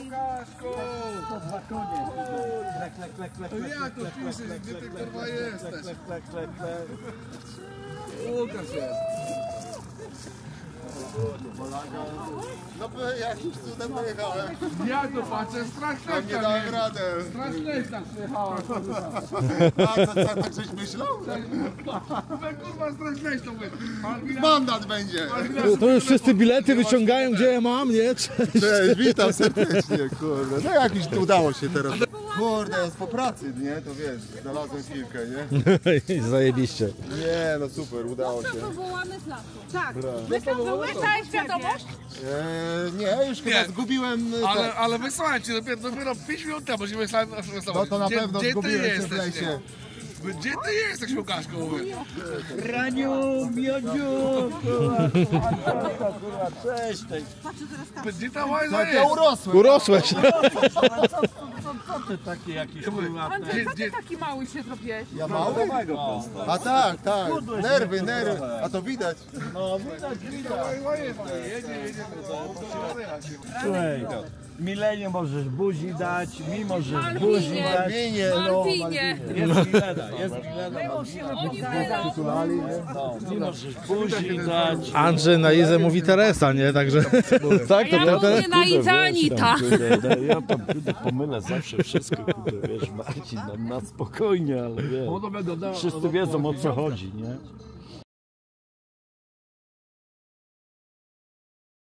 Jak to czujesz, gdzie ty kurwa jesteś? Łukasz jest. No bo jakimś cudem pojechałem. Ja to patrzę, strasznie. No nie dałem radę. Strasznie tam przyjechała. A co, co, tak żeś myślał? Kurwa, strasznie to mówię. Mandat będzie. To już wszyscy bilety wyciągają, gdzie ja mam, nie? Cześć. Cześć, witam serdecznie, kurde. No jakiś tu udało się teraz. Kurde, jest po pracy, nie? To wiesz, znalazłem chwilkę, nie? Zajebiście. Nie, no super, udało się. Powołany z lasu. Tak. Wysłałeś wiadomość? Eee, nie, już chyba Nie. zgubiłem... Ale, te- ale wysłałem ci, dopiero, dopiero pięć minut temu ci wysłałem nasz No to na gdzie, pewno gdzie ty zgubiłem się w jesteś, lesie. nie? Gdzie ty jesteś, Łukaszku? Mówię. Raniu, miodziu, kurwa, kurwa, kurwa, cześć. tej. Gdzie ta łajza Tak, jest? ja urosłem. Urosłeś. Co ty takie jakieś kurwa? Andrzej, co ty taki mały się zrobiłeś? Ja mały? A tak, tak. Nerwy, nerwy. A to widać. No widać, widać. Słuchaj, Milenie możesz buzi dać, mi możesz buzi dać. Malwinie, no. Malwinie. Jest Milena, jest Milena. Przytulali, nie? No, mi możesz buzi dać. Andrzej na Izę mówi Teresa, nie? Także tak, to Ja to mówię na Idza Anita. Ja tam kurde, pomylę zawsze wszystko, kurde, wiesz, Marcin, na, na spokojnie, ale wiesz, wszyscy wiedzą o co chodzi, nie?